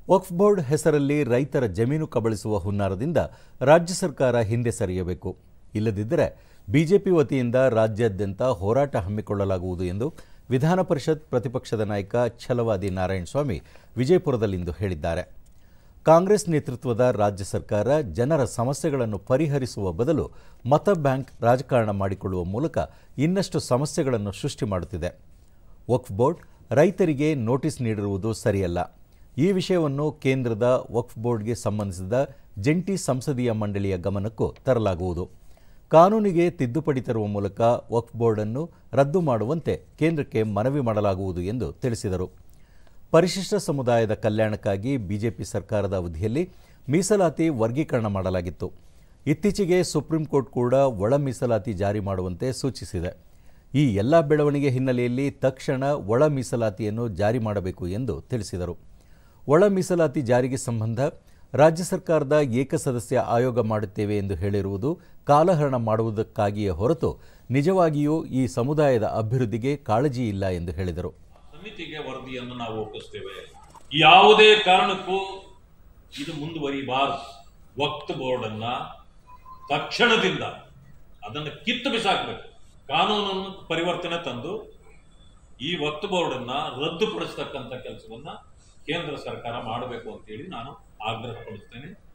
ವಕ್ಫ್ board ಹೆಸರಲ್ಲಿ ರೈತರ ಜಮೀನು ಕಬಳಿಸುವ ಹುನ್ನಾರದಿಂದ ರಾಜ್ಯ ಸರ್ಕಾರ ಹಿಂದೆ ಸರಿಯಬೇಕು. ಇಲ್ಲದಿದ್ದರೆ ಬಿಜೆಪಿ ವತಿಯಿಂದ ರಾಜ್ಯಾದ್ಯಂತ ಹೋರಾಟ ಹಮ್ಮಿಕೊಳ್ಳಲಾಗುವುದು ಎಂದು ವಿಧಾನ ಪರಿಷತ್ ಪ್ರತಿಪಕ್ಷದ ನಾಯಕ ಛಲವಾದಿ ನಾರಾಯಣಸ್ವಾಮಿ ವಿಜಯಪುರದಲ್ಲಿಂದು ಹೇಳಿದ್ದಾರೆ. ಕಾಂಗ್ರೆಸ್ ನೇತೃತ್ವದ ರಾಜ್ಯ ಸರ್ಕಾರ ಜನರ ಸಮಸ್ಯೆಗಳನ್ನು ಪರಿಹರಿಸುವ ಬದಲು ಮತ ಬ್ಯಾಂಕ್ ರಾಜಕಾರಣ ಮಾಡಿಕೊಳ್ಳುವ ಮೂಲಕ ಇನ್ನಷ್ಟು ಸಮಸ್ಯೆಗಳನ್ನು ಸೃಷ್ಟಿ ಮಾಡುತ್ತಿದೆ. ವಕ್ಫ್ ಬೋರ್ಡ್ ರೈತರಿಗೆ ನೋಟಿಸ್ ನೀಡಿರುವುದು ಸರಿಯಲ್ಲ. ಈ ವಿಷಯವನ್ನು ಕೇಂದ್ರದ ವಕ್ಫ್ ಬೋರ್ಡ್ಗೆ ಸಂಬಂಧಿಸಿದ ಜಂಟಿ ಸಂಸದೀಯ ಮಂಡಳಿಯ ಗಮನಕ್ಕೂ ತರಲಾಗುವುದು. ಕಾನೂನಿಗೆ ತಿದ್ದುಪಡಿ ತರುವ ಮೂಲಕ ವಕ್ಫ್ ಬೋರ್ಡ್ ಅನ್ನು ರದ್ದು ಮಾಡುವಂತೆ ಕೇಂದ್ರಕ್ಕೆ ಮನವಿ ಮಾಡಲಾಗುವುದು ಎಂದು ತಿಳಿಸಿದರು. ಪರಿಶಿಷ್ಟ ಸಮುದಾಯದ ಕಲ್ಯಾಣಕ್ಕಾಗಿ ಬಿಜೆಪಿ ಸರ್ಕಾರದ ಅವಧಿಯಲ್ಲಿ ಮೀಸಲಾತಿ ವರ್ಗೀಕರಣ ಮಾಡಲಾಗಿತ್ತು. ಇತ್ತೀಚೆಗೆ ಸುಪ್ರೀಂ ಕೋರ್ಟ್ ಕೂಡ ಒಳ ಮೀಸಲಾತಿ ಜಾರಿ ಮಾಡುವಂತೆ ಸೂಚಿಸಿದೆ. ಈ ಎಲ್ಲ ಬೆಳವಣಿಗೆ ಹಿನ್ನೆಲೆಯಲ್ಲಿ ತಕ್ಷಣ ಒಳ ಮೀಸಲಾತಿಯನ್ನು ಜಾರಿ ಮಾಡಬೇಕು ಎಂದು ತಿಳಿಸಿದರು. ಒಳ ಮೀಸಲಾತಿ ಜಾರಿಗೆ ಸಂಬಂಧ ರಾಜ್ಯ ಸರ್ಕಾರದ ಏಕಸದಸ್ಯ ಆಯೋಗ ಮಾಡುತ್ತೇವೆ ಎಂದು ಹೇಳಿರುವುದು ಕಾಲಹರಣ ಮಾಡುವುದಕ್ಕಾಗಿಯೇ ಹೊರತು ನಿಜವಾಗಿಯೂ ಈ ಸಮುದಾಯದ ಅಭಿವೃದ್ಧಿಗೆ ಕಾಳಜಿ ಇಲ್ಲ ಎಂದು ಹೇಳಿದರು. ಸಮಿತಿಗೆ ವರದಿಯನ್ನು ನಾವು ಒಪ್ಪಿಸ್ತೇವೆ. ಯಾವುದೇ ಕಾರಣಕ್ಕೂ ಇದು ಮುಂದುವರಿಬಾರದು. ವಕ್ಫ್ ಬೋರ್ಡ್ ಅನ್ನ ತಕ್ಷಣದಿಂದ ಅದನ್ನು ಕಿತ್ತು ಬಿಸಾಕಬೇಕು. ಕಾನೂನನ್ನು ಪರಿವರ್ತನೆ ತಂದು ಈ ವಕ್ಫ್ ಬೋರ್ಡ್ ಅನ್ನ ರದ್ದುಪಡಿಸತಕ್ಕಂಥ ಕೆಲಸವನ್ನ ಕೇಂದ್ರ ಸರ್ಕಾರ ಮಾಡಬೇಕು ಅಂತೇಳಿ ನಾನು ಆಗ್ರಹಪಡಿಸ್ತೇನೆ.